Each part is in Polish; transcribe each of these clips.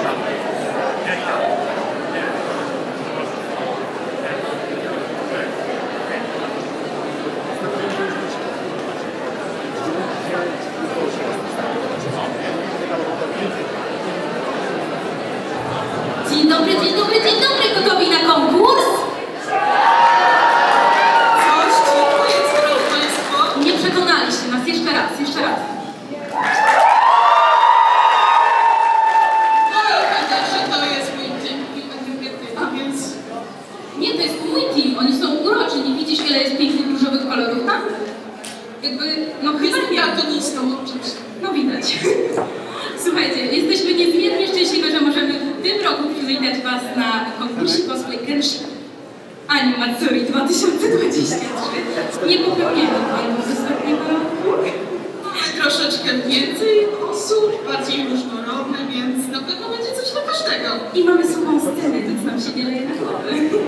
Dzień dobry, dzień dobry, dzień dobry! Gotowi na konkurs? Coś cicho jest, drodzy Państwo. Nie przekonaliście nas. Jeszcze raz, jeszcze raz. No i widzę, że to jest mój team i a więc... Nie, to jest mój team. Oni są uroczy. Nie widzisz, ile jest pięknych różowych kolorów tam? Jakby, no chyba nie. daltonistą oczywiście. No widać. Słuchajcie, jesteśmy niezmiernie szczęśliwe, że możemy w tym roku przywitać Was na konkursie Cosplay Genshin Animatsuri 2023. Nie popełniamy błędów z ostatniego roku. Mamy troszeczkę więcej osób, bardziej różnorodne, więc na pewno będzie coś dla każdego. I mamy suchą scenę, więc nam się nie leje na głowę.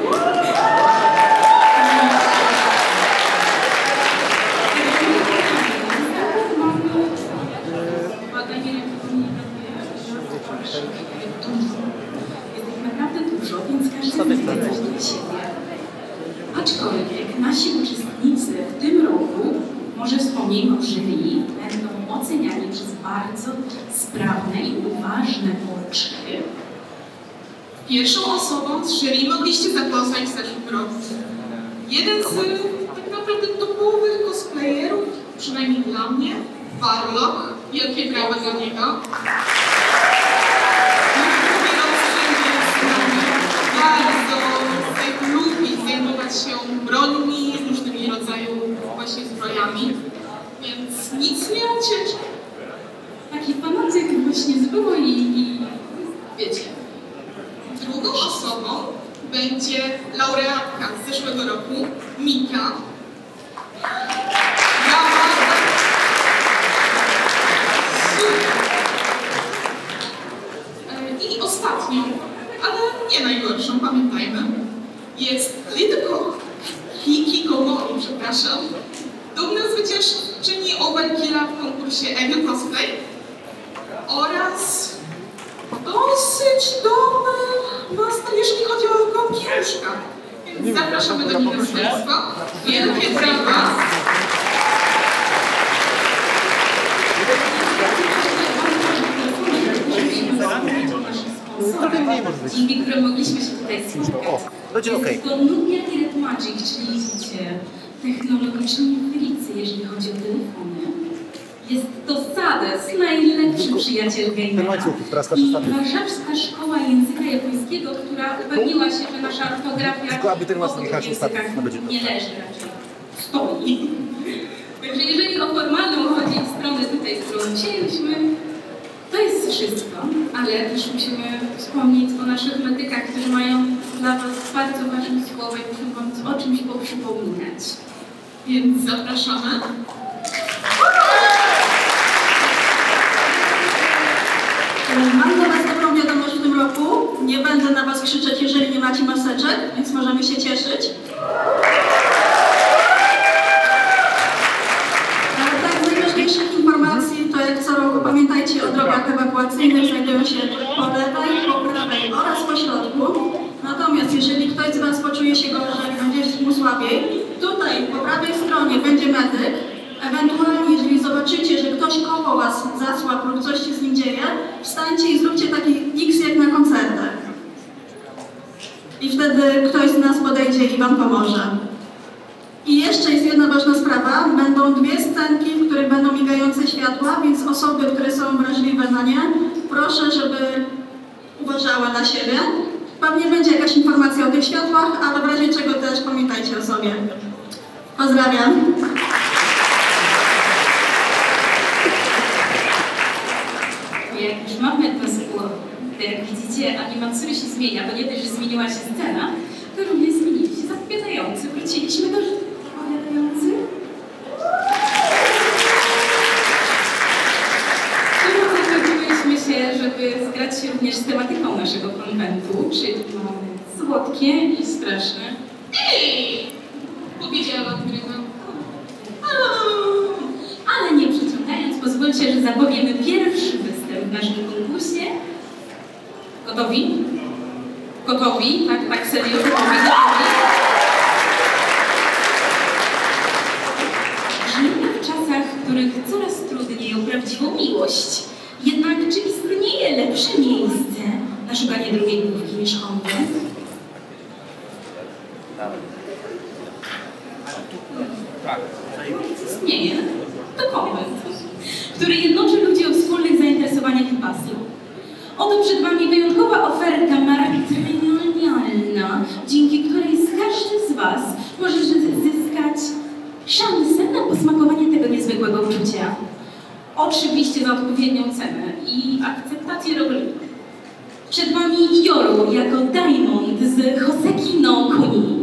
Jest ich naprawdę dużo, więc każdy chce coś dla siebie. Aczkolwiek nasi uczestnicy w tym roku, może wspomnijmy o jury, będą oceniani przez bardzo sprawne i uważne oczy. Pierwszą osobą z jury mogliście zapoznać w zeszłym roku. Jeden z tak naprawdę topowych cosplayerów, przynajmniej dla mnie, Warlock. Wielkie brawa dla niego. Bardzo lubi zajmować się brońmi, różnymi rodzajami właśnie zbrojami, więc nic nie uciecze. Taki fanatyk właśnie z było i Wiecie. Drugą osobą będzie laureatka z zeszłego roku, Mika. I ostatnią, ale nie najgorszą, pamiętajmy, jest Hikikomori, przepraszam, dumna zwyciężczyni Overkilla w konkursie Ego Cosplay oraz dosyć dobry master, jeżeli chodzi o kąpieluszka. Więc zapraszamy do ministerstwa. Wielkie brawa. dzięki którym mogliśmy się tutaj spotkać. Jest to Nubia Direct Magic, czyli widzicie, technologiczni uchylicy, jeżeli chodzi o telefony. Jest to Sades, najlepszy przyjaciel gamera. I Warszawska Szkoła Języka Japońskiego, która upewniła się, że nasza ortografia w obu językach nie leży, raczej stoi. Także jeżeli o formalną chodzi stronę tutaj, którą przyjęliśmy, to jest wszystko, ale też musimy wspomnieć o naszych medykach, którzy mają dla Was bardzo ważne słowa i muszą Wam o czymś poprzypominać. Więc zapraszamy. Mam dla Was dobrą wiadomość w tym roku. Nie będę na Was krzyczeć, jeżeli nie macie maseczek, więc możemy się cieszyć. Ale tak, z najważniejszych informacji to jak co roku pamiętajcie o drogach ewakuacyjnych, znajdują się po lewej, po prawej oraz po środku. Natomiast jeżeli ktoś z Was poczuje się gorzej, będzie mu słabiej, tutaj po prawej stronie będzie medyk. Ewentualnie, jeżeli zobaczycie, że ktoś koło Was zasłabł lub coś się z nim dzieje, wstańcie i zróbcie taki X jak na koncertach. I wtedy ktoś z nas podejdzie i Wam pomoże. I jeszcze jest jedna ważna sprawa. Będą dwie scenki, w których będą migające światła, więc osoby, które są wrażliwe na nie, proszę, żeby uważały na siebie. Pewnie będzie jakaś informacja o tych światłach, ale w razie czego też pamiętajcie o sobie. Pozdrawiam. Jak już mamy to z głowy, to jak widzicie, Animatsuri się zmienia, bo nie dość, że zmieniła się scena, to również zmienili się zapowiadający. Wróciliśmy do zapowiadający. Zagotowaliśmy się, żeby zgrać się również z tematyką naszego konwentu, czyli mamy słodkie i straszne. Ej! Powiedziała Gryna. Ale nie przeciągając, pozwólcie, że zapowiemy pierwszy występ w naszym konkursie. Gotowi? Gotowi? Tak serio? Gotowi? Żyjemy w czasach, w których coraz trudniej o prawdziwą miłość. Jednak czy istnieje lepsze miejsce na szukanie drugiej główki niż konwent? Istnieje. To konwent, który jednoczy ludzi o wspólnych zainteresowaniach i pasjach. Oto przed Wami wyjątkowa oferta matrymonialna, dzięki której każdy z Was może zyskać szansę na posmakowanie tego niezwykłego uczucia. Oczywiście za odpowiednią cenę i akceptację rolników. Przed Wami Yoru jako Diamond z Hoseki no Kuni.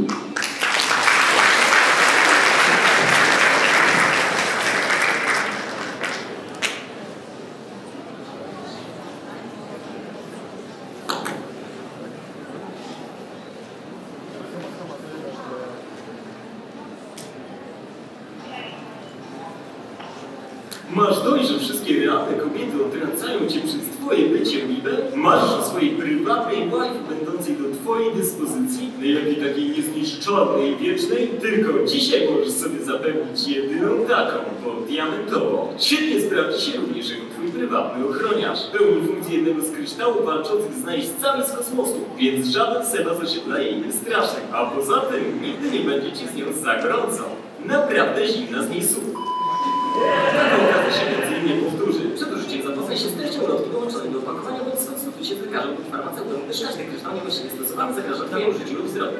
Masz dość, że wszystkie realne kobiety odtrącają cię przez twoje bycie miłe? Masz swojej prywatnej wife będącej do twojej dyspozycji? Najlepiej takiej niezniszczalnej i wiecznej? Tylko dzisiaj możesz sobie zapewnić jedyną taką, bo diamentową. Świetnie sprawdzi się również jako twój prywatny ochroniarz. Pełni funkcję jednego z kryształów walczących z najeźdźcami z kosmosu, więc żaden Sebas osiedla jej nie straszy. A poza tym nigdy nie będzie ci z nią za gorąco. Naprawdę zimna z niej sól. Taka okazja się między innymi powtórzy. Przed użyciem zapoznaj się z treścią ulotki dołączonej do opakowania bądź skonsultuj się z lekarzem lub farmaceutą, gdyż każdy kryształ niewłaściwie stosowany zagraża twojemu życiu lub zdrowiu.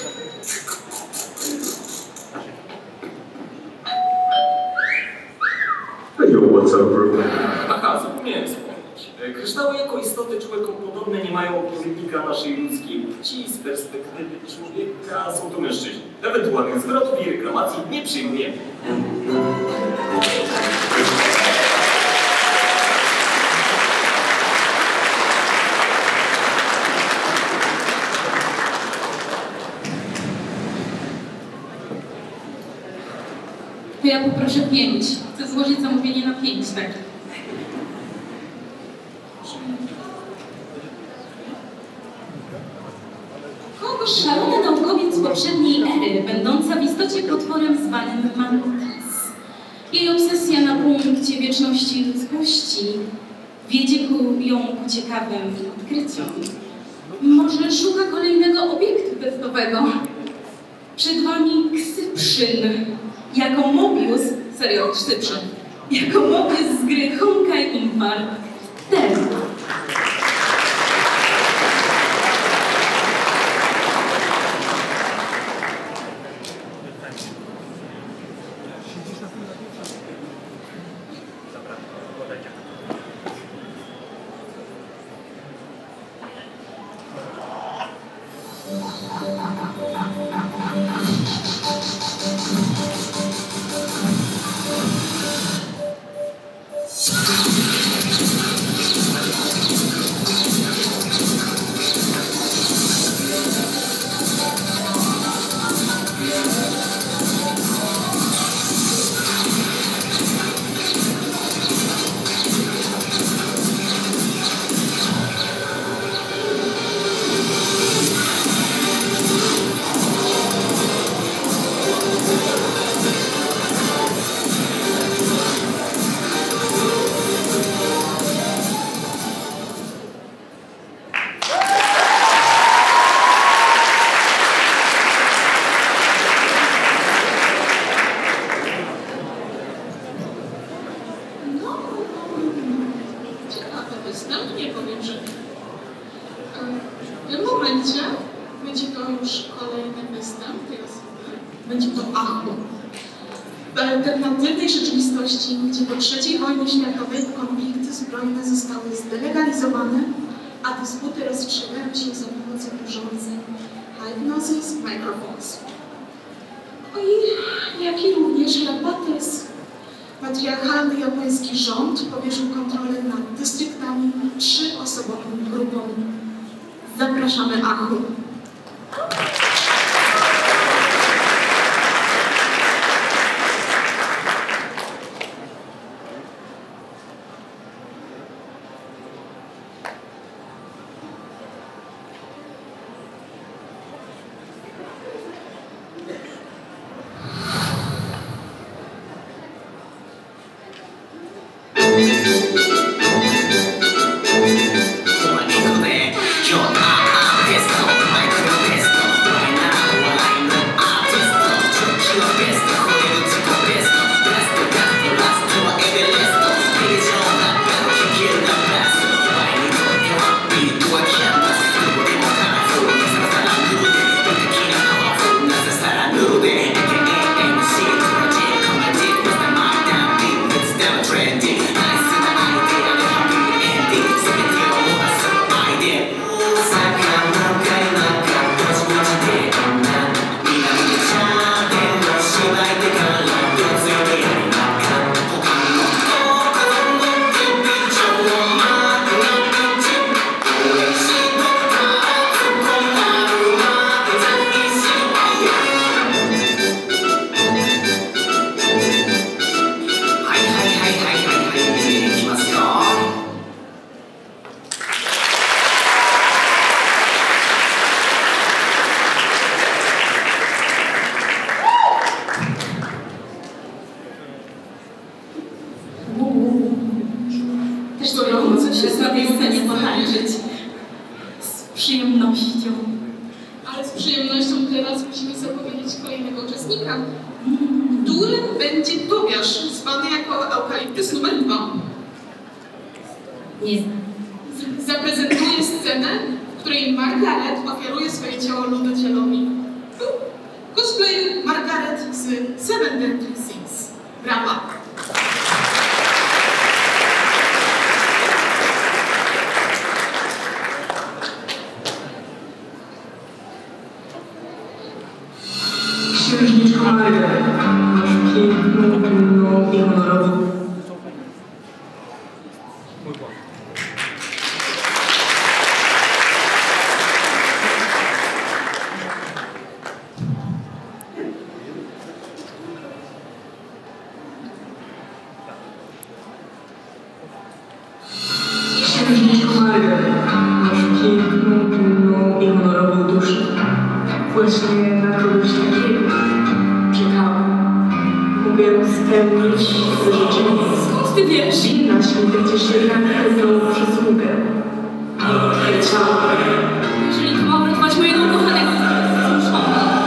Aha, zapomniałem wspomnieć. Kryształy jako istoty człowiekopodobne nie mają odpowiednika naszej ludzkiej płci. Z perspektywy człowieka są to mężczyźni. Ewentualnych zwrotów i reklamacji nie przyjmujemy. To ja poproszę 5. Chcę złożyć zamówienie na 5, tak? Szalony naukowiec z poprzedniej ery, będąca w istocie potworem zwanym Mantis. Jej obsesja na punkcie wieczności ludzkości wiedzie ją ku ciekawym odkryciom. Może szuka kolejnego obiektu testowego. Przed Wami Ksyprzyn. Jako Mobius, serio, Ksyprzyn. Jako Mobius z gry Honkai Impact. Ten. Gdzie po III wojnie światowej konflikty zbrojne zostały zdelegalizowane, a dysputy rozstrzygają się za pomocą urządzeń Hypnosis Microphones. No i jak i również Lapates, patriarchalny japoński rząd powierzył kontrolę nad dystryktami 3-osobowym grupom. Zapraszamy Achu. przyjemnością. Ale z przyjemnością teraz musimy zapowiedzieć kolejnego uczestnika, którym będzie Tobiasz, zwany jako Eukaliptys numer 2. Nie znam. Zaprezentuje scenę, w której Margaret ofiaruje swoje ciało ludocielowi. Cosplay Margaret z Seven Deadly Sins. Brawa! Księżniczko Margaret, masz piękną, dumną i honorową. Księżniczko Margaret, masz piękną, dumną i honorową duszę. Właśnie na kogoś takiego czekałam. Mogę spełnić swe życzenie. Skąd ty wiesz? Winnaś mi będziesz jednak pewną przysługę. Miękkie ciało. Jeżeli to ma uratować mojego ukochanego, zmuszona.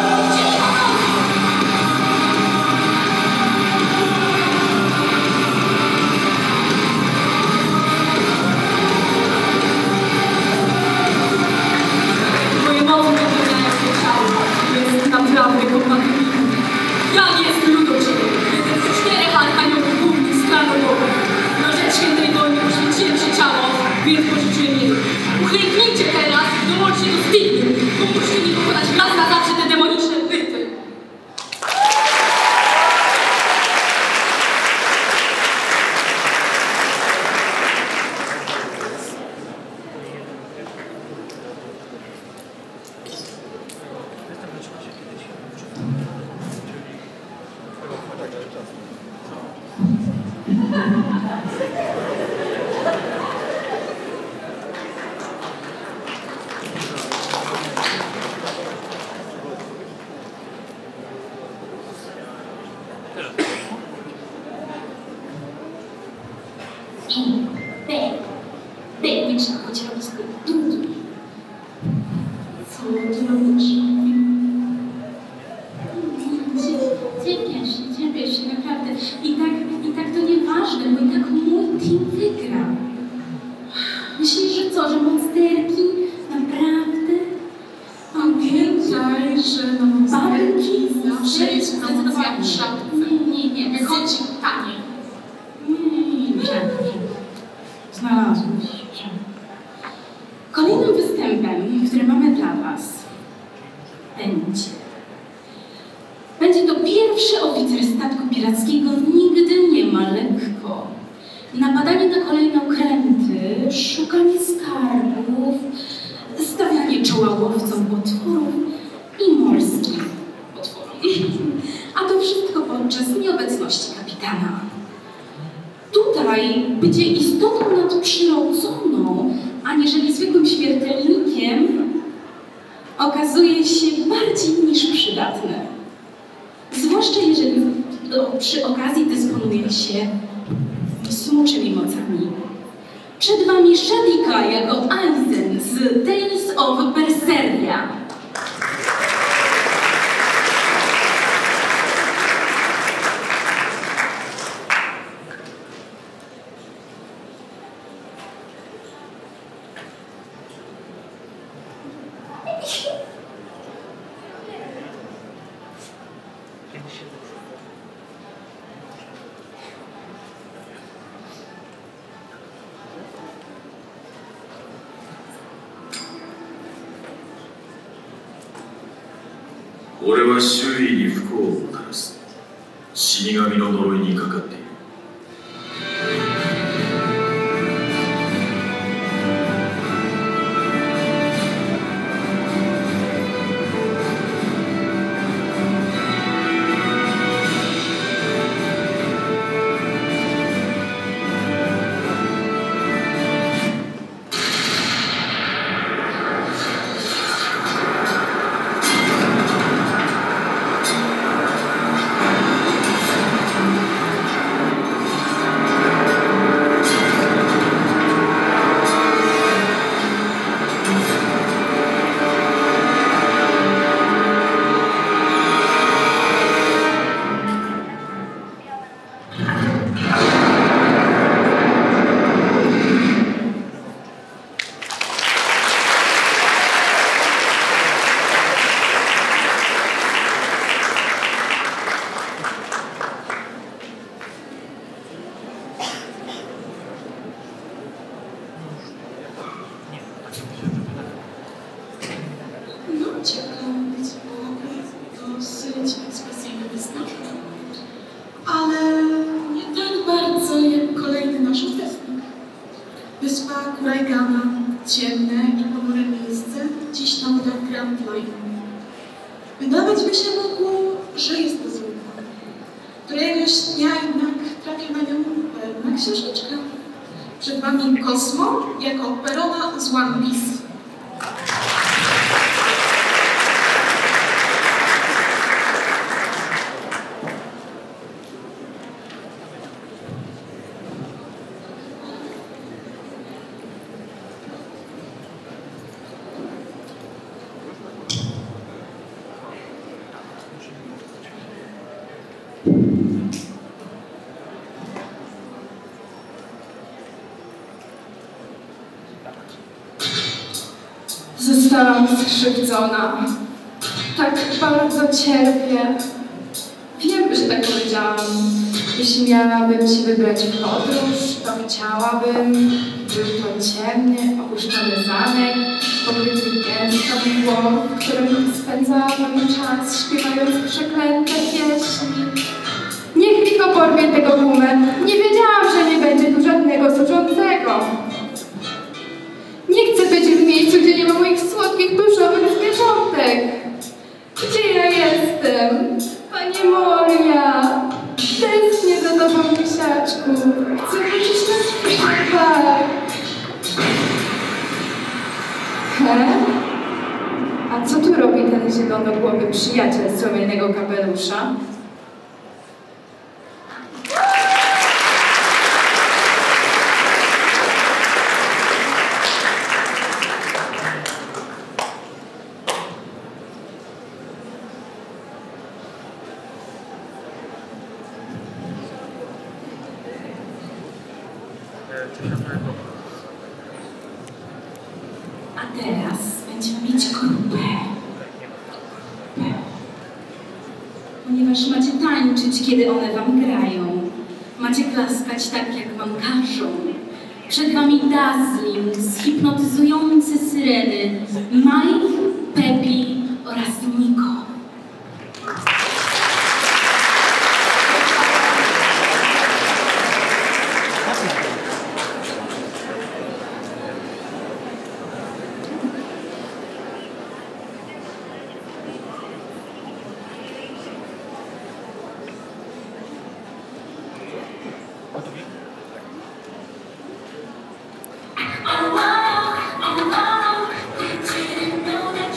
Moje moce wypełniają się ciało. Jest naprawdę kochany. Ja jestem ludoczyk. Jeden z 4 archaniołów głównych sklanów. Na rzecz świętej wojny poświęciłem się ciało, więc pożyczyłem je. Uklęknijcie teraz i dołączcie do Stigmy. Pomóżcie mi pokonać raz na zawsze te demoniczne byty. Będzie chociaż z dumni. Co ty robisz? Cierpiesz się, naprawdę. I tak to nieważne, bo i tak mój team wygra. Myślisz, że co, że monsterki? Naprawdę? Pamiętaj, że na monsterki Babki? zawsze jest promocja w szapce. Nie. Wychodzi tanie. Nie. Znalazłeś. Kolejnym występem, który mamy dla Was, będzie to pierwszy oficer statku pirackiego. Nigdy nie ma lekko. Napadanie na kolejne okręty, szukanie skarbów, stawianie czoła łowcom potworów i morskim potworom. A to wszystko podczas nieobecności kapitana. Tutaj będzie istotą nadprzyrodzoną, aniżeli zwykłym śmiertelnikiem, okazuje się bardziej niż przydatne. Zwłaszcza jeżeli przy okazji dysponuje się smoczymi mocami. Przed Wami Shadika jako Aizen z Tales of Berseria. 俺は周囲に不幸をもたらす死神の呪いにかかっている。 ciekawy, dosyć ekspresyjny wyznacznik. Ale nie tak bardzo jak kolejny nasz uczestnik. Wyspa Kuraigana, ciemne i ponure miejsce, dziś na wodach Grand Line. Wydawać by się mogło, że jest to zwykłe. Któregoś dnia jednak trafia na nią pewna księżniczka. Przed wami Kosmo jako Perona z One Piece. Zostałam skrzywdzona. Tak bardzo cierpię. Wiem, że tak powiedziałam. Jeśli miałabym się wybrać w podróż, to chciałabym, był to ciemny, opuszczony zamek, pokryty gęstą mgłą, w którym spędzałabym czas, śpiewając przeklęte pieśni. Niech mi go porwie tego gumę. Nie wiedziałam, że nie będzie tu żadnego służącego. Nie chcę być w miejscu, gdzie nie ma moich słodkich, pluszowych zwierzątek. Gdzie ja jestem? Pani Moria, tęsknię za tobą, misiaczku. Chcę wrócić na swój park. A co tu robi ten zielonogłowy przyjaciel słomianego kapelusza? A teraz będziemy mieć grupę. Ponieważ macie tańczyć, kiedy one wam grają. Macie klaskać tak, jak wam każą. Przed wami Dazzling, zhipnotyzujące syreny, Mike, Pepi oraz Niko. Oh, didn't know that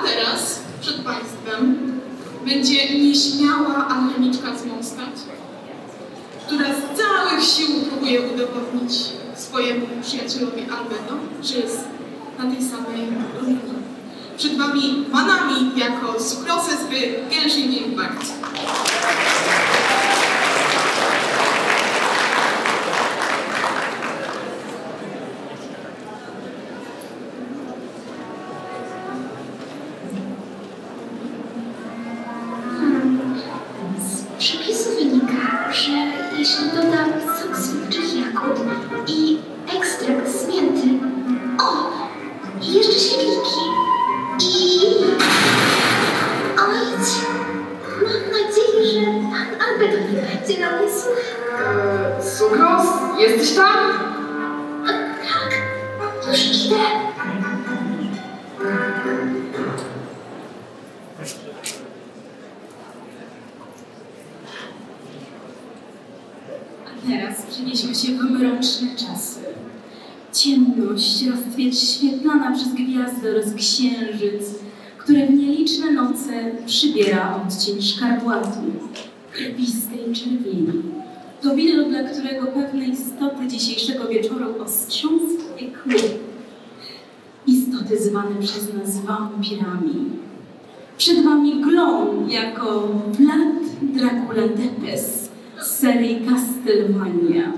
teraz przed Państwem będzie nieśmiała alchemiczka z Mondstadt, która z całych sił próbuje udowodnić swojemu przyjacielowi Albedo, że jest na tej samej równi. Przed Wami Manami jako Sucrose z gry Genshin Impact. Z przepisu wynika, że jeśli dodam sok z wilczych jagód i ekstrakt z mięty, o! I jeszcze świetliki i... Ojdź! Mam nadzieję, że pan Albedo nie będzie na mnie słuchał. Sucrose, jesteś tam? Tak, już idę. A teraz przenieśmy się w mroczne czasy. Ciemność roztwieć świetlana przez gwiazdy oraz księżyc, które w nieliczne noce przybiera odcień szkarłatu, krwistej czerwieni. To widok, dla którego pewne istoty dzisiejszego wieczoru ostrząskie kły. Istoty zwane przez nas wampirami. Przed Wami Glon jako Vlad Dracula Tepes z serii Castlevania.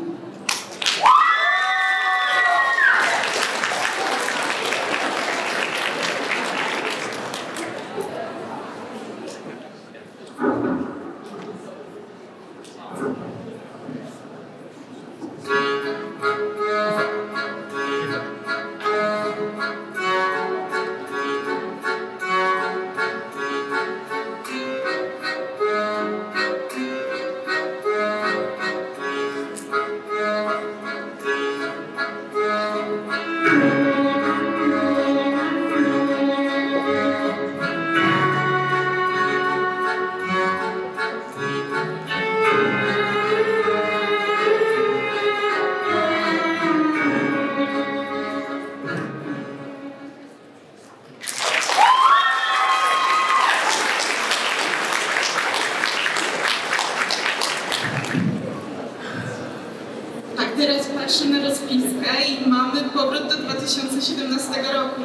Teraz patrzę na rozpiskę i mamy powrót do 2017 roku.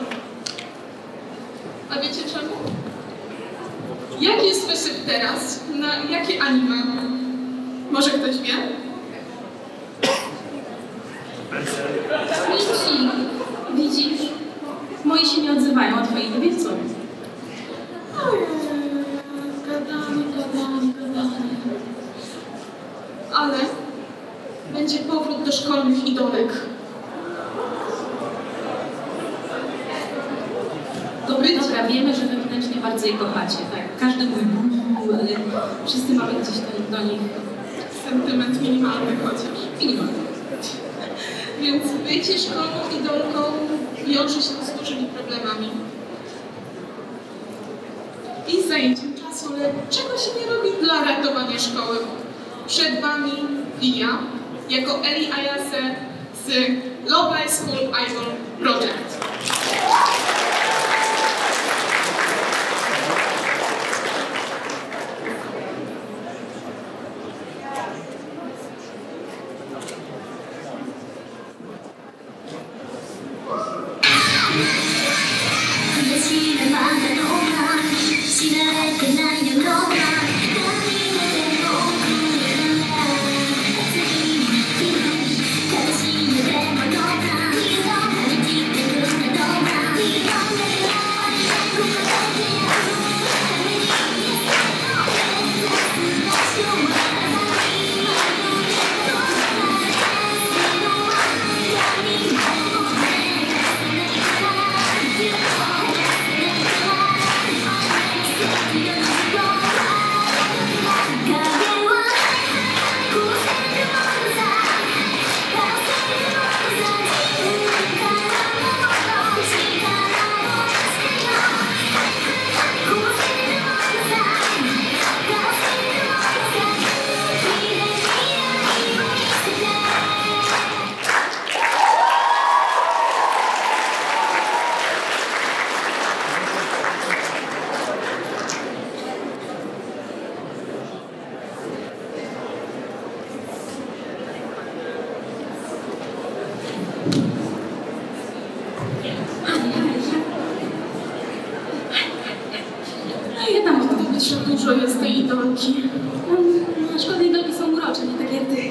A wiecie czemu? Jaki jest wysyp teraz? Na jakie anime? Może ktoś wie? Mici, widzisz? Moi się nie odzywają, a twoi nie wiedzą. Gadanie. Ale będzie powrót do szkolnych idolek. Dobra, wiemy, że wewnętrznie bardzo je kochacie, tak? Każdy mówi ale wszyscy mamy gdzieś do nich sentyment minimalny chociaż. Minimalny. Więc bycie szkolną idolką wiąże się z dużymi problemami. I zajęciem czasu, ale czego się nie robi dla ratowania szkoły? Przed Wami Lia jako Eli Ayase z Love Live School Idol Project. No jedna można To być, że dużo jest tej idolki. No, szkoda, idolki są urocze, nie tak jak ty.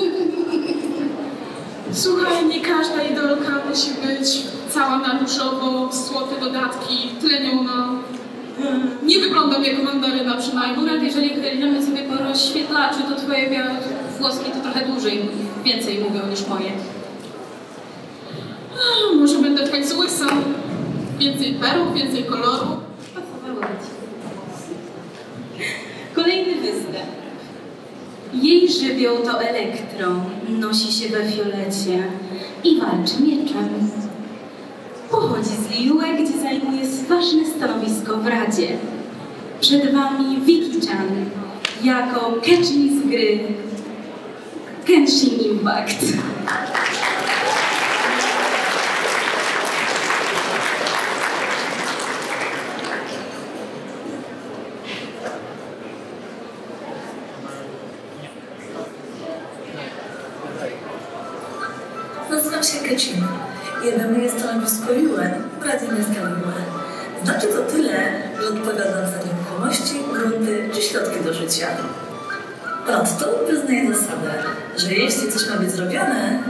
Słuchaj, nie każda idolka musi być cała na różowo, złote dodatki, tleniona. Nie wyglądam jak mandaryna przynajmniej. Akurat jeżeli chylimy sobie po rozświetlaczu, to twoje białe włoski to trochę więcej mówią niż moje. Może będę w końcu łysa. Więcej perł, więcej koloru. Pasowało ci. Kolejny występ. Jej żywioł to elektron, nosi się we fiolecie i walczy mieczem. Pochodzi z Liyue, gdzie zajmuje ważne stanowisko w Radzie. Przed wami Vicky-chan jako Kechin z gry Genshin Impact. Nazywam się Kechin i zajmuję stanowisko Yuen w Radzie Miasta Liyue. Znaczy to tyle, że odpowiadam za nieruchomości, grunty czy środki do życia. Ponadto wyznaję zasadę, że jeśli coś ma być zrobione,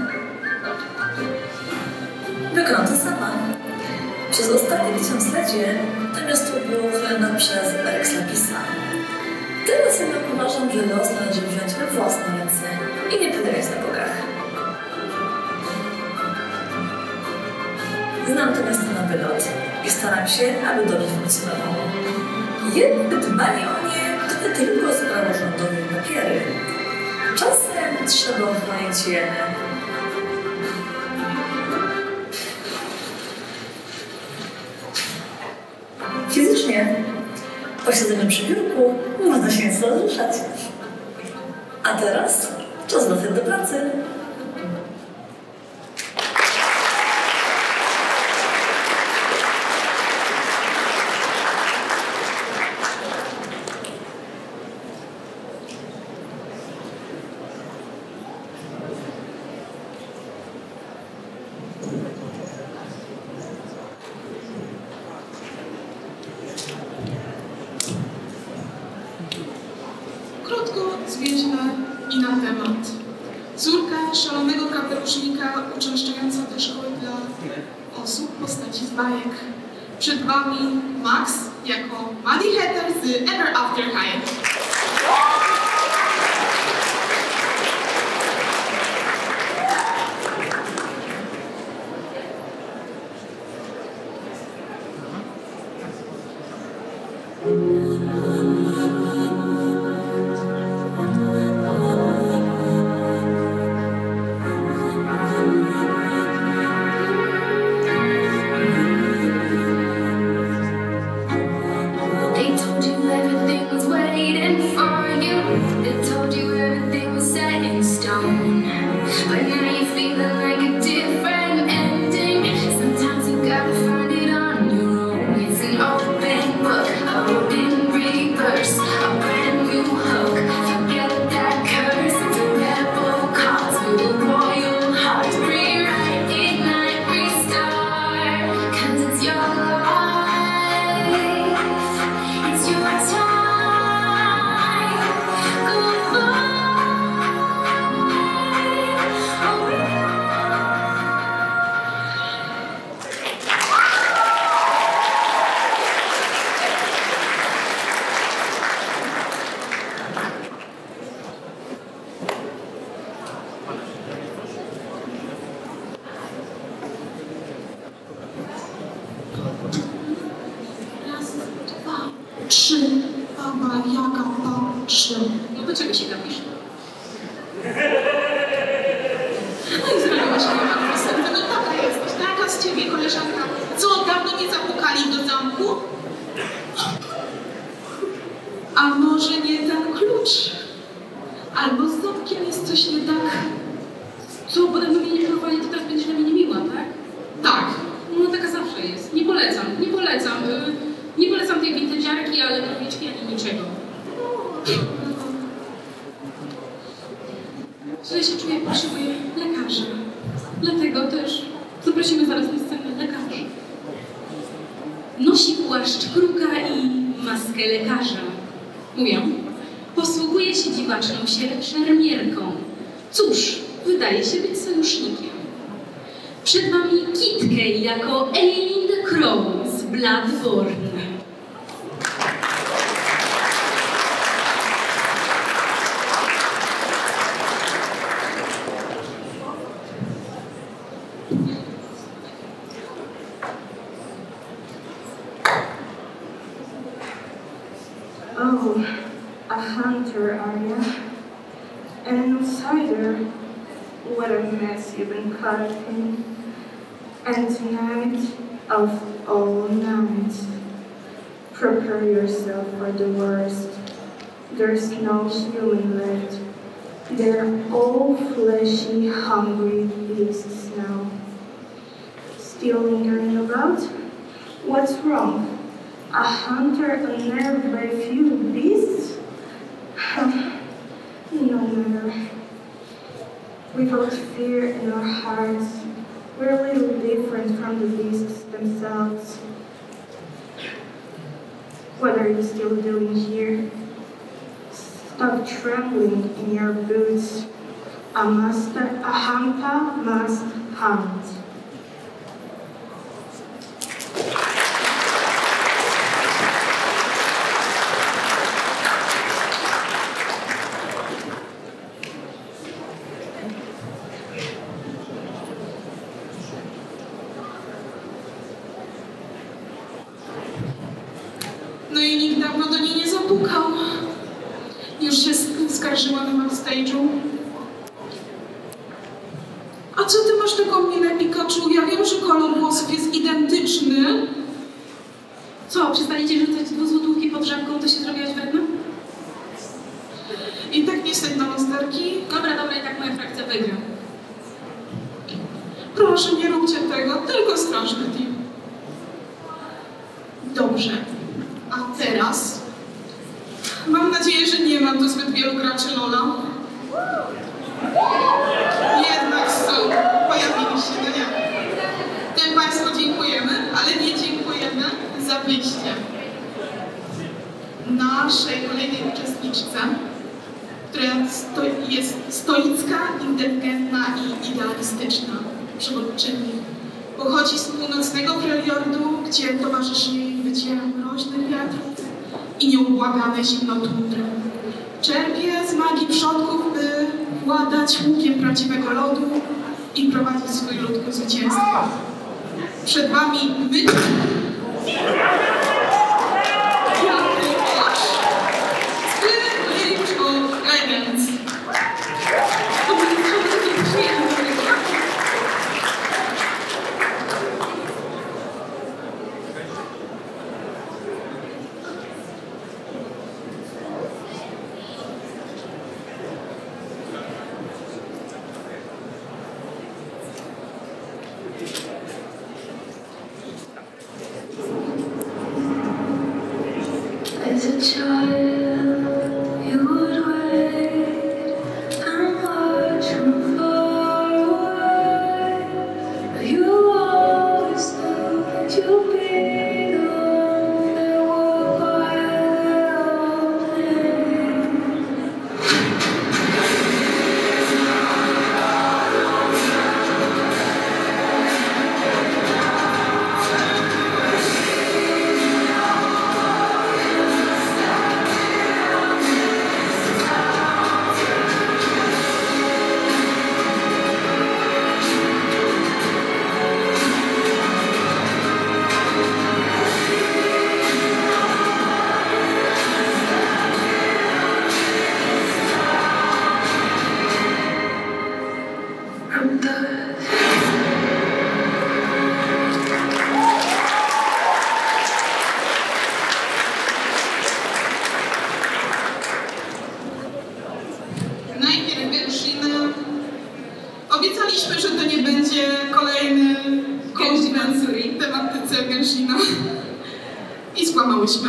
wykonam to sama. Przez ostatnie tysiąclecie to miasto było chronione przez Rex Lapisa. Teraz jednak uważam, że los należy wziąć we własne ręce i nie polegać na bogach. Znam to miasto na wylot i staram się, aby dobrze funkcjonowało. Jednak dbanie o nie to nie tylko sprawa rządowe i papiery. Czasem trzeba ochronić je. Fizycznie. Po siedzeniu przy biurku można się nieco rozruszać. A teraz czas wracać do pracy. Krótko, zwięźle i na temat. Córka szalonego kapelusznika uczęszczająca do szkoły dla osób w postaci z bajek. Przed wami Max jako Maddie Hatter z Ever After High. They told you everything was waiting for you. They told you everything was set in stone. But now you're feeling like a different ending. Sometimes you gotta find it on your own. It's an open book, a open reverse, a brand new hook. Forget that curse. It's a rebel cause with a royal heart. Rewrite, ignite, restart. 'Cause it's your life. It's your time. Go find. Raz, dwa, trzy. Baba Jaga patrzy. No do czego się gapisz? No i zrobiła się moja prezenty. No taka jesteś, taka z ciebie koleżanka. Co, dawno nie zapukali do zamku? A może nie ten klucz? Albo z zamkiem jest coś nie tak? Co, bo dawno mnie nie próbowali, to teraz będziesz na mnie niemiła, tak? Tak. No taka zawsze jest. Nie polecam, nie polecam. Nie polecam tej wintage'arki, ale króliczki ani niczego. Źle się czuję, potrzebuję lekarza. Dlatego też zaprosimy zaraz na scenę lekarzy. Nosi płaszcz kruka i maskę maskę lekarza. Mówię, posługuje się dziwaczną szermierką. Cóż, wydaje się być sojusznikiem. Przed wami Kit Kay jako Eileen the Crow z Bloodborne. Oh, a hunter, are you? An outsider? What a mess you've been caught in. And tonight, of all nights, prepare yourself for the worst. There's no human left. They're all fleshy, hungry beasts now. Still lingering about? What's wrong? A hunter unnerved by a few beasts? No matter. Without fear in our hearts, we're a little different from the beasts themselves. What are you still doing here? Stop trembling in your boots. A hunter must hunt. No i nikt dawno do niej nie zapukał. Już się skarżyła na backstage'u. A co ty masz taką minę, Pikachu? Ja wiem, że kolor włosów jest identyczny. Co, przestaniecie rzucać 2 złotówki pod żabką, to się zrobiłaś wredna? I tak nie stać na monsterki. Dobra, i tak moja frakcja wygra. Proszę, nie róbcie tego, tylko straszny team. Dobrze. A teraz mam nadzieję, że nie ma tu zbyt wielu graczy Lola. Jednak są. Pojawili się, no nie. Tym Państwu dziękujemy, ale nie dziękujemy za wyjście. Naszej kolejnej uczestniczce, która jest stoicka, inteligentna i idealistyczna przewodniczyni. Pochodzi z północnego Freljordu, gdzie towarzyszy jej wycie mroźnych wiatrów i nieubłagane zimno tundry. Czerpie z magii przodków, by władać łukiem prawdziwego lodu i prowadzić swój lud ku zwycięstwu. Przed wami my... League of Legends. As a child, you would wait and watch from far away. But you always knew that you'd be the one that would quiet their own pain. Najpierw Genshin. Obiecaliśmy, że to nie będzie kolejny konwent w tematyce Genshina. I skłamałyśmy.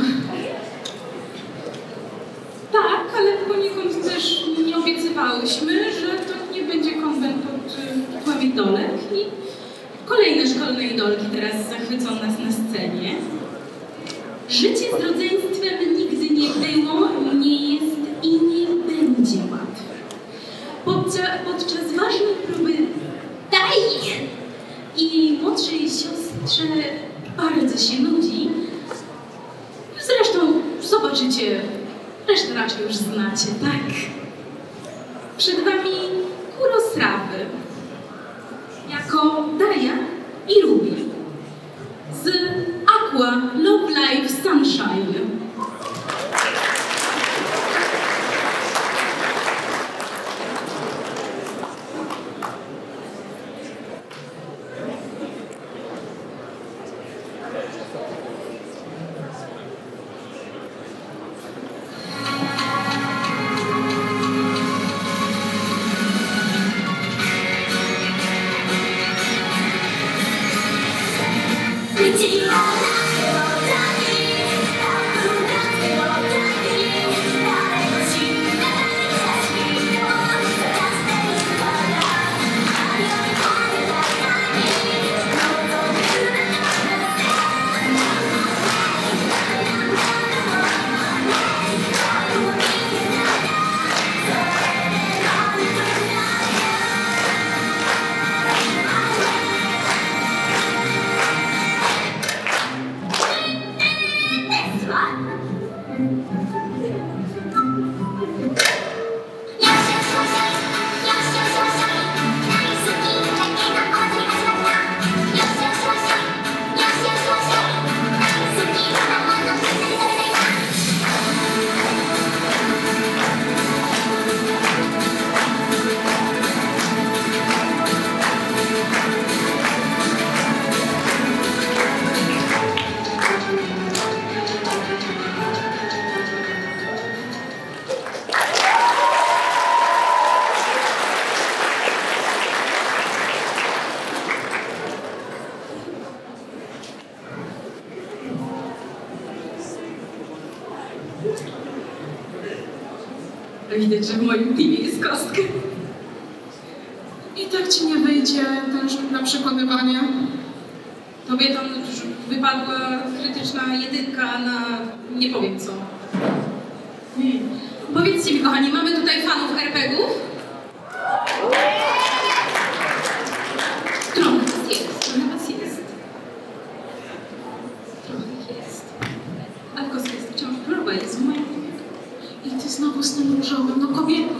Tak, ale poniekąd też nie obiecywałyśmy, że to nie będzie konwent pod tytułem idolek i kolejne szkolne idolki teraz zachwycą nas na scenie. Życie z rodzeństwem nigdy nie było, nie jest i nie będzie łatwe. Podczas ważnej próby i jej młodszej siostrze bardzo się nudzi. Zresztą zobaczycie, resztę raczej już znacie, tak? Przed wami Kurosrawy jako Daja i Ruby z Aqua Love Live Sunshine. Widać, że w moim teamie jest kostka. I tak ci nie wyjdzie ten rzut na przekonywanie. Tobie tam wypadła krytyczna 1 na nie powiem co. Powiedzcie mi, kochani, mamy tutaj fanów RPG-ów? Trochę was jest, trochę was jest. Trochę jest. Ale kostka jest wciąż królowa, jest w moim teamie. I ty znowu z tym różowym, no kobieto.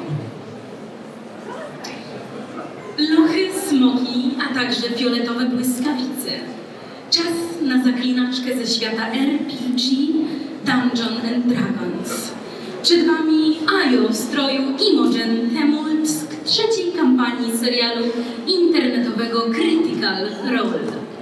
Lochy, smoki, a także fioletowe błyskawice. Czas na zaklinaczkę ze świata RPG Dungeons and Dragons. Przed wami Ajo w stroju Imogen Temulsk trzeciej kampanii serialu internetowego Critical Role.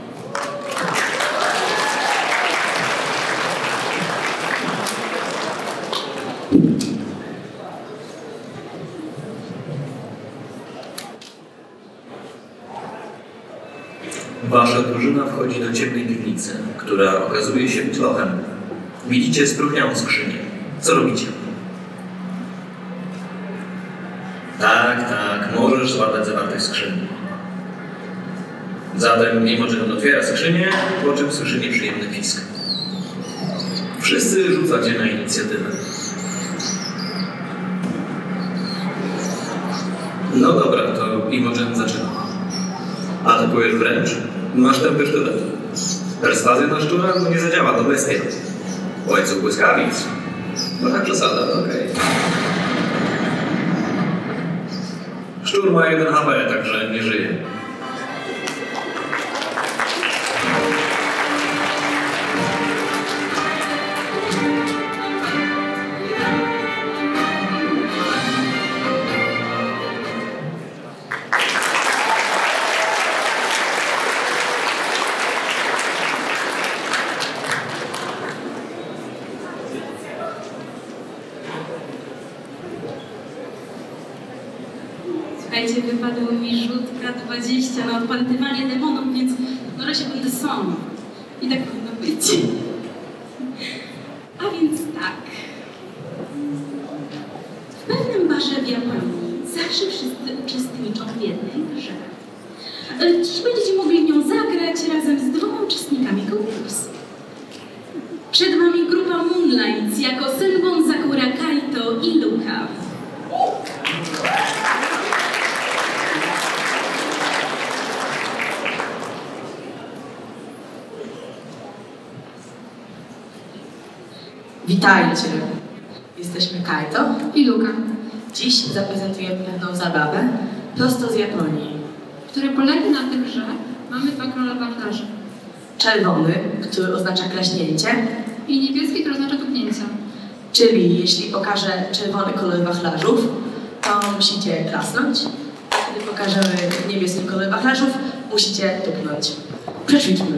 Wasza drużyna wchodzi do ciemnej piwnicy, która okazuje się być lochem. Widzicie spróchniałą skrzynię. Co robicie? Tak, możesz złapać zawartość skrzyni. Zatem Imogen otwiera skrzynię, po czym słyszy nieprzyjemny pisk. Wszyscy rzucacie na inicjatywę. No dobra, to Imogen zaczyna. Atakujesz wręcz? Masz tempy sztyletu. Perswazja na szczura nie zadziała, to bestia. Łańcuch błyskawic. Trochę przesada, okej. Szczur ma 1 HP, także nie żyje. Słuchajcie, wypadło mi rzut K20 na odpantywanie demonów, więc może się będę sam. I tak powinno być. A więc tak. W pewnym barze w Japonii zawsze wszyscy uczestniczą w jednej grze. Dziś będziecie mogli w nią zagrać razem z 2 uczestnikami konkursu. Przed wami grupa Moon Moonlights jako Senbon, Sakura, Kaito i Luka. Witajcie! Jesteśmy Kaito I Luka, Dziś zaprezentujemy pewną zabawę prosto z Japonii. które polega na tym, że mamy dwa króle wachlarzy. Czerwony, który oznacza klaśnięcie, I niebieski, który oznacza tupnięcie. czyli jeśli pokażę czerwony kolor wachlarzów, to musicie klasnąć, a kiedy pokażemy niebieski kolor wachlarzów, musicie tupnąć. Przećwiczmy.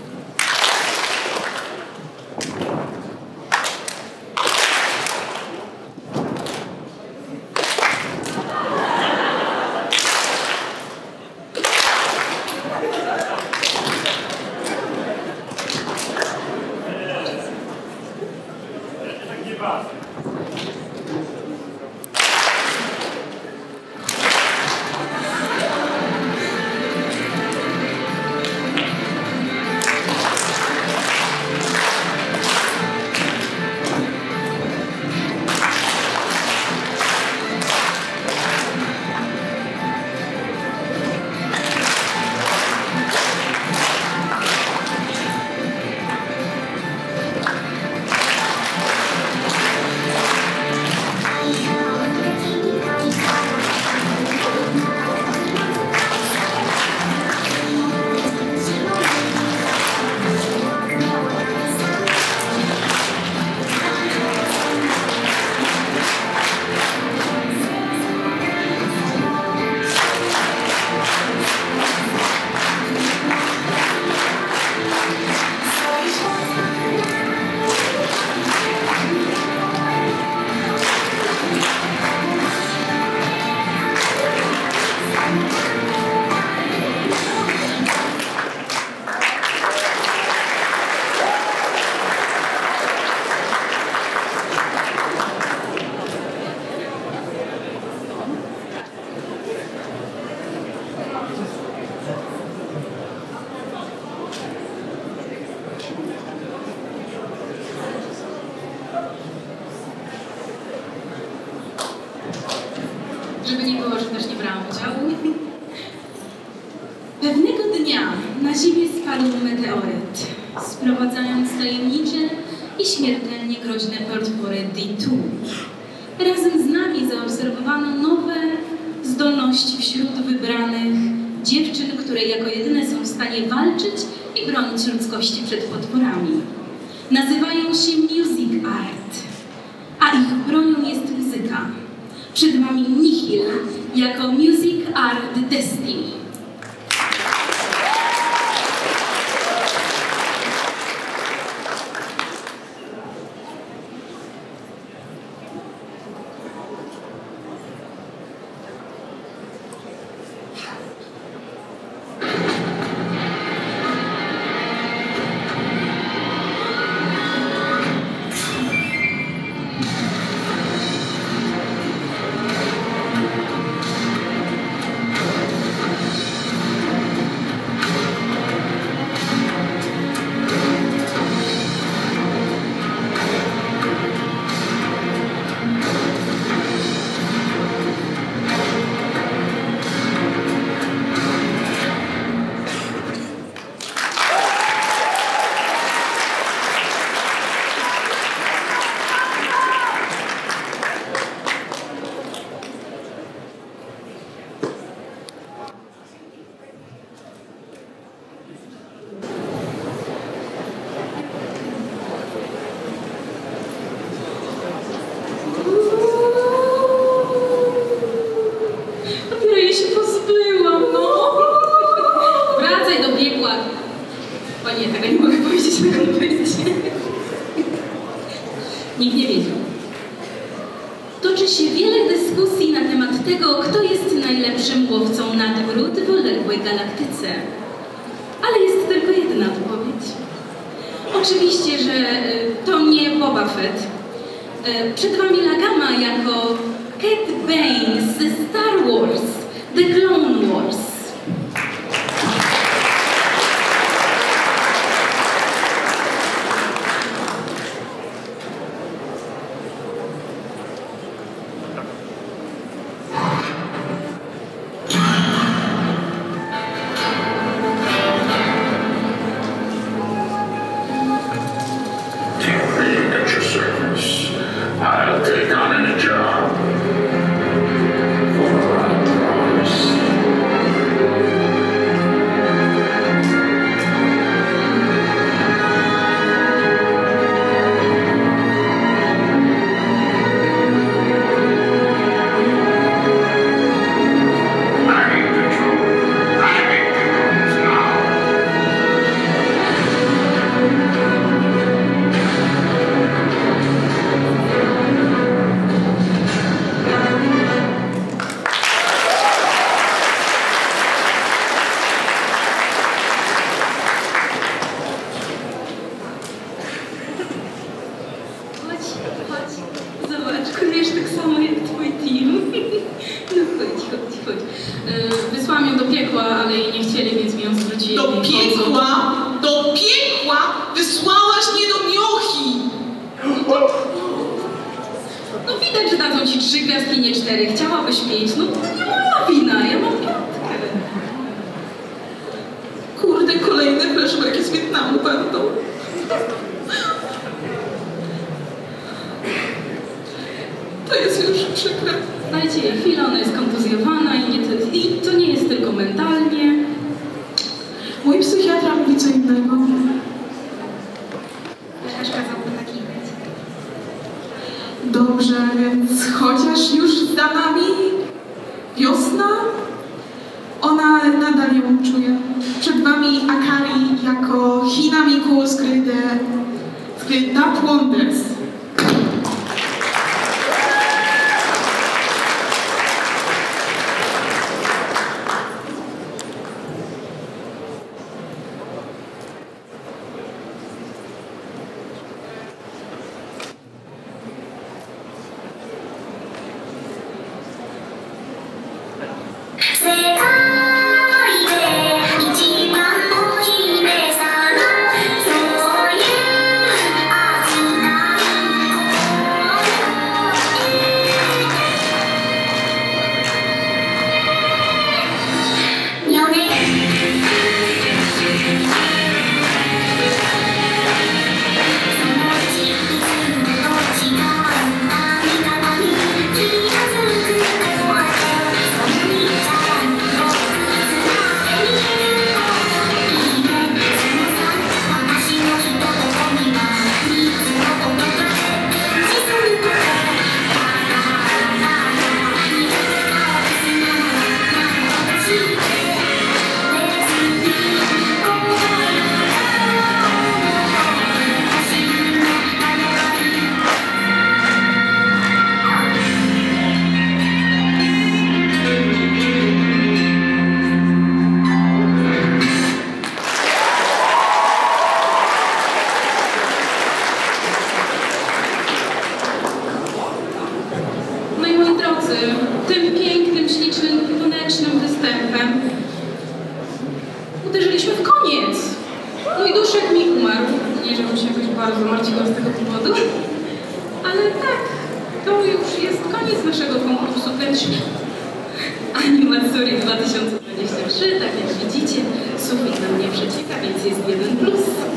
Żeby nie było, że też nie brałam udziału. Pewnego dnia na Ziemię spadł meteoryt, sprowadzając tajemnicze i śmiertelnie groźne potwory D2. Razem z nami zaobserwowano nowe zdolności wśród wybranych dziewczyn, które jako jedyne są w stanie walczyć i bronić ludzkości przed potworami. Nazywają się Music Art, a ich bronią jest muzyka. Przed wami Nihil jako Music Art Destiny. Nikt nie wiedział. Toczy się wiele dyskusji na temat tego, kto jest najlepszym łowcą nagród w odległej galaktyce. Ale jest tylko jedna odpowiedź. Oczywiście, że to nie Boba Fett. Przed wami Lagama jako Cat Bane ze Star Wars, The Clone Wars. chodź. Zobacz, kolujesz tak samo jak twój team. No chodź. Wysłałam ją do piekła, ale jej nie chcieli, więc mi ją zwrócili. Do piekła? Do piekła? Wysłałaś mnie do miochi! No widać, że dadzą ci 3 gwiazdki, nie 4. Chciałabyś 5. No to nie moja wina, ja mam 5. Kurde, kolejne flashbacki z Wietnamu będą. To jest już przykre. Dajcie jej chwilę, ona jest kontuzjowana i to nie jest tylko mentalnie. Mój psychiatra mówi co innego. Lekarz kazałby taki być. Dobrze, więc chociaż już za nami wiosna, ona nadal ją czuje. Przed wami Akari jako Hinamiku z gry Dark Wonders. Tym pięknym, ślicznym, tanecznym występem uderzyliśmy w koniec. Mój duszek mi umarł. Nie, żebym się jakoś bardzo martwiła z tego powodu. Ale tak, to już jest koniec naszego konkursu Animatsuri 2023. Tak jak widzicie, sufit nam nie przecieka, więc jest 1+.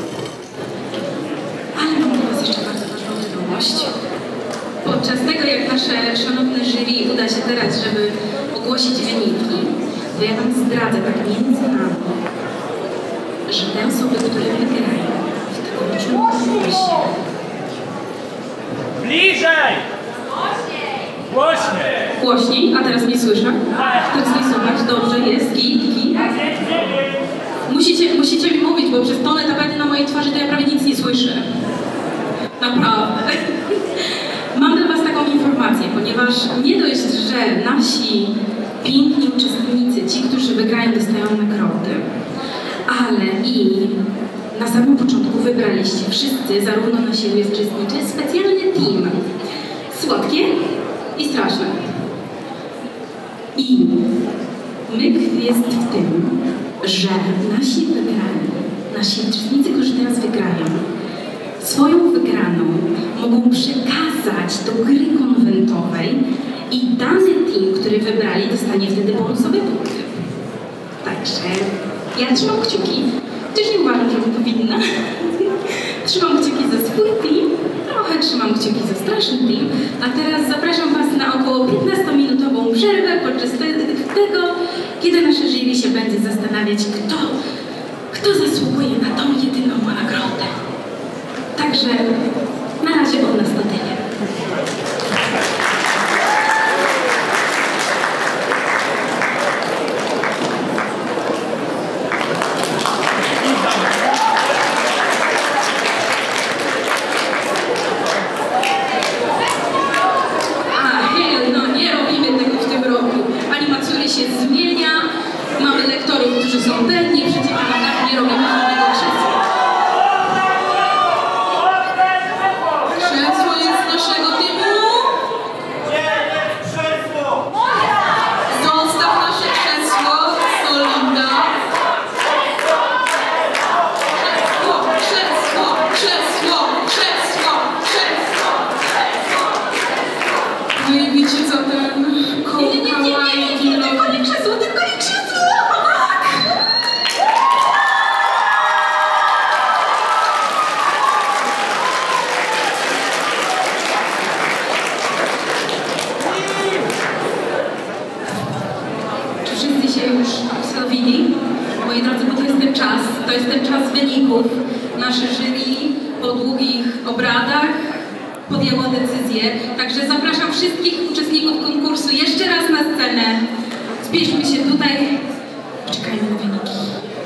Ale mam dla was jeszcze bardzo ważną wiadomość. Podczas tego, jak nasze szanowne jury uda się teraz, żeby ogłosić wyniki, to ja wam zdradzę tak między nami, że te osoby, które wygrają w tegorocznym konkursie... Bliżej! Głośniej! Głośniej? A teraz mnie słyszę? Teraz mnie słychać? Dobrze, jest. Git. Musicie mi mówić, bo przez tonę tapety na mojej twarzy to ja prawie nic nie słyszę. Naprawdę. Mam dla was taką informację, ponieważ nie dość, że nasi piękni uczestnicy, ci, którzy wygrają, dostają nagrody, ale i na samym początku wybraliście wszyscy, zarówno nasi uczestnicy, specjalny team. Słodkie i straszne. I myk jest w tym, że nasi wygrani, nasi uczestnicy, którzy teraz wygrają, swoją wygraną mogą przekazać do gry konwentowej i dany team, który wybrali, dostanie wtedy bonusowe punkty. Także ja trzymam kciuki, chociaż nie uważam, że bym to winna. Trzymam kciuki za swój team, trochę trzymam kciuki za straszny team, a teraz zapraszam was na około 15-minutową przerwę podczas tego, kiedy nasze jury się będzie zastanawiać, kto zasługuje na tą jedyną nagrodę. Także na razie od nas to tyle. No nie robimy tego w tym roku. Animatsuri się zmienia, mamy lektorów, którzy są tenni, przeciwko nam nie robimy żadnego krzesła. No i wiecie co, ten kawaii tylko nie krzesło, tylko nie krzesło! Czy wszyscy się już wstawili? Moi drodzy, bo to jest ten czas wyników. Nasze jury po długich obradach podjęło decyzję. Także zapraszam wszystkich uczestników konkursu jeszcze raz na scenę. Zbierzmy się tutaj. Czekajmy na wyniki.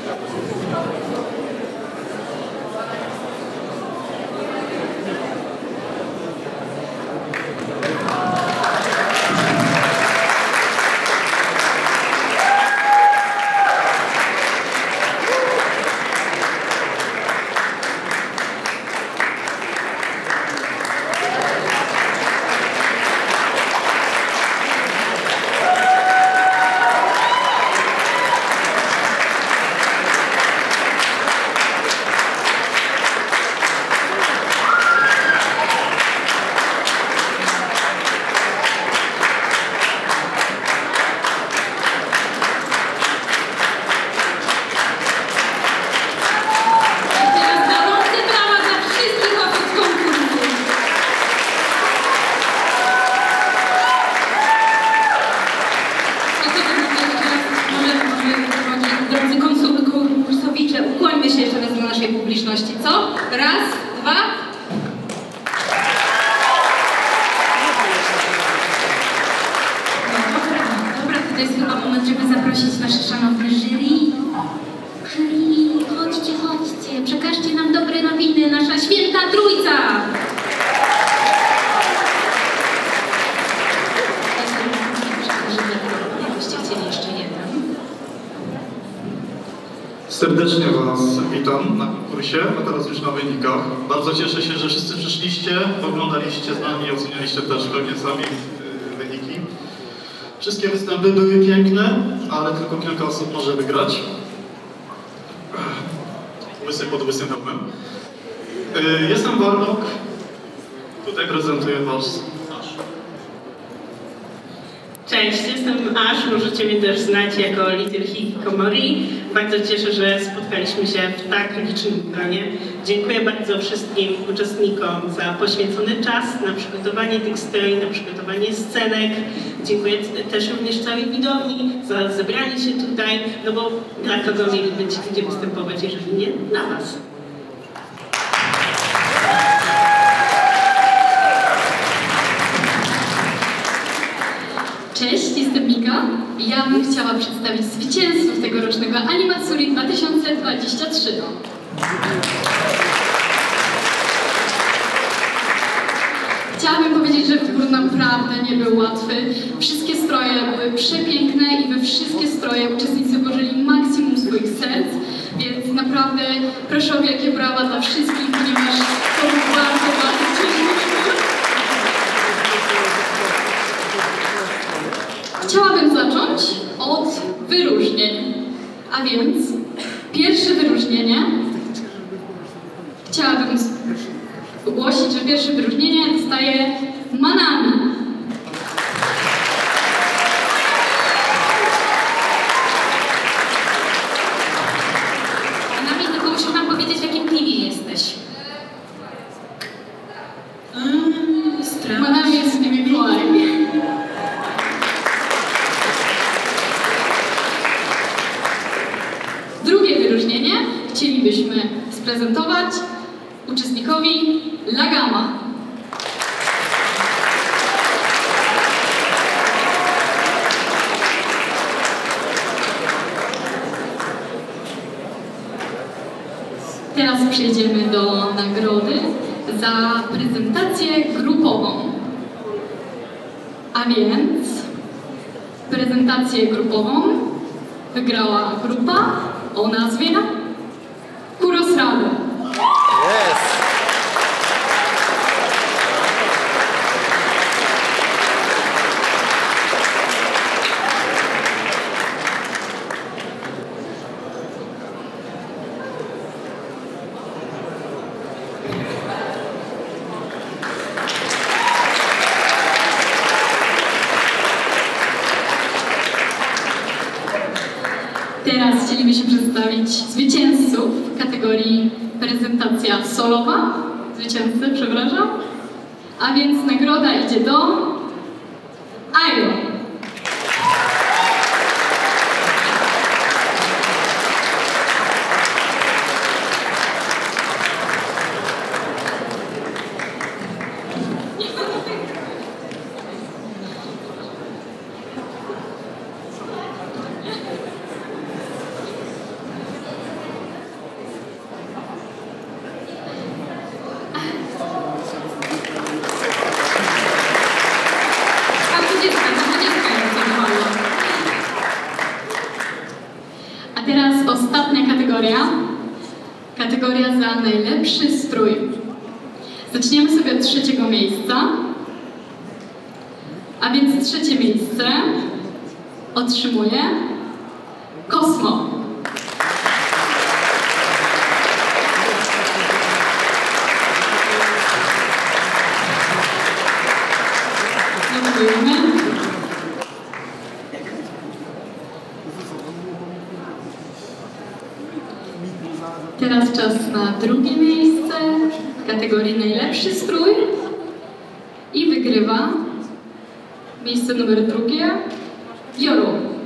Publiczności, co? Raz, dwa. No dobra, to jest chyba moment, żeby zaprosić nasze szanowne jury. Jury, chodźcie, przekażcie nam dobre nowiny, nasza święta trójca. Jakbyście chcieli jeszcze jeden. Serdecznie Was witam na konkursie, a teraz już na wynikach. Bardzo cieszę się, że wszyscy przyszliście, oglądaliście z nami i ocenialiście też pewnie sami wyniki. Wszystkie występy były piękne, ale tylko kilka osób może wygrać. Łysy pod łysym hełmem. Jestem Warlock, tutaj prezentuję Was Ash. Cześć, jestem Ash, możecie mnie też znać jako Little Hikikomori. Bardzo cieszę, że spotkaliśmy się w tak licznym gronie. Dziękuję bardzo wszystkim uczestnikom za poświęcony czas na przygotowanie tych stroi, na przygotowanie scenek. Dziękuję też również całej widowni za zebranie się tutaj, no bo dla kogo mieliby ci ludzie występować, jeżeli nie dla Was. Cześć, jestem Mika i ja bym chciała przedstawić zwycięzców tegorocznego Animatsuri 2023. Chciałabym powiedzieć, że wybór naprawdę nie był łatwy. Wszystkie stroje były przepiękne i we wszystkie stroje uczestnicy włożyli maksimum swoich serc, więc naprawdę proszę o wielkie brawa dla wszystkich, ponieważ to był bardzo ciężki. Chciałabym zacząć od wyróżnień. A więc pierwsze wyróżnienie chciałabym ogłosić, że pierwsze wyróżnienie dostaje Manami. Manami, tylko musisz nam powiedzieć, w jakim teamie jesteś. Manami jest w teamie Mikołaj. Drugie wyróżnienie chcielibyśmy sprezentować uczestnikowi Lagama. Teraz przejdziemy do nagrody za prezentację grupową. A więc prezentację grupową wygrała grupa o nazwie Kurosrady. Yes. Teraz chcielibyśmy przedstawić zwycięzców w kategorii prezentacja solowa. Zwycięzcy, przepraszam. A więc nagroda idzie do Airo. A teraz ostatnia kategoria. Kategoria za najlepszy strój. Zaczniemy sobie od trzeciego miejsca. A więc trzecie miejsce otrzymuje Kosmo. Dziękujemy. Teraz czas na drugie miejsce w kategorii najlepszy strój i wygrywa miejsce numer drugie Joru.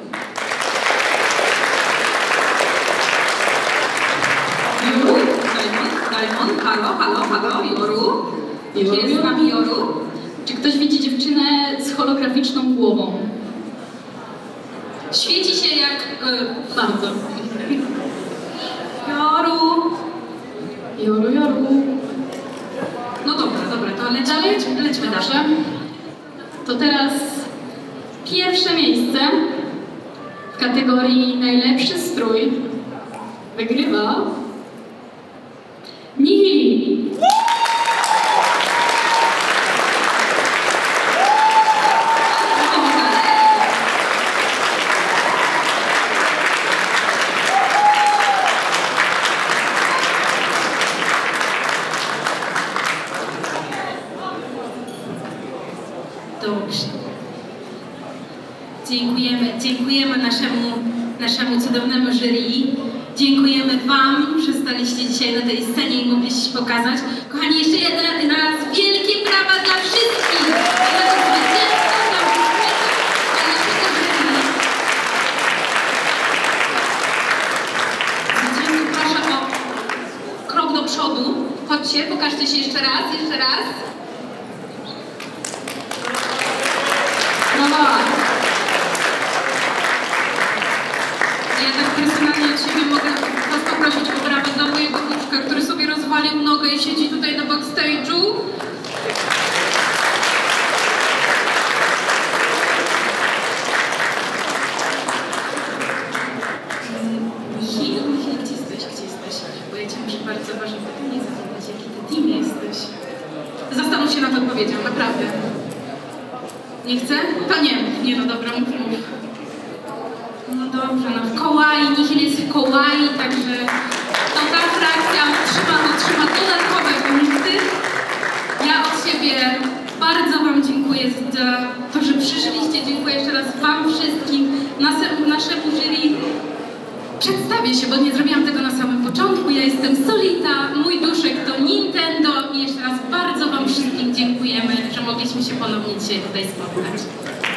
Joru? Diamond? Halo, Joru? Czy jest z nami Joru? Czy ktoś widzi dziewczynę z holograficzną głową? Świeci się jak... Bardzo. Joru. No dobra, to lećmy dalej. To teraz pierwsze miejsce w kategorii najlepszy strój wygrywa Nihili. Dobrze. Dziękujemy naszemu cudownemu jury. Dziękujemy Wam, że staliście dzisiaj na tej scenie i mogliście się pokazać. Kochani, jeszcze raz wielkie brawa dla wszystkich! Dla zwycięzców, dla naszego jury. Zwycięzców proszę o krok do przodu. Chodźcie, pokażcie się jeszcze raz. Ja tak personalnie od siebie mogę Was poprosić o brawo dla mojego wnuczka, który sobie rozwalił nogę i siedzi tutaj na backstage'u. Michał, gdzie jesteś? Bo ja Cię muszę bardzo ważne pytanie zadać, jaki Ty team jesteś? Zastanów się nad odpowiedzią, naprawdę. Nie chcę? To nie, no dobra, mów. No dobrze, no w Kawaii, Nihil jest w Kawaii, także to ta frakcja otrzyma dodatkowe punkty. Ja od siebie bardzo Wam dziękuję za to, że przyszliście. Dziękuję jeszcze raz Wam wszystkim, naszemu jury. Przedstawię się, bo nie zrobiłam tego na samym początku. Ja jestem Solita, mój duszek to Nintendo i jeszcze raz bardzo Wam wszystkim dziękujemy, że mogliśmy się ponownie dzisiaj tutaj spotkać.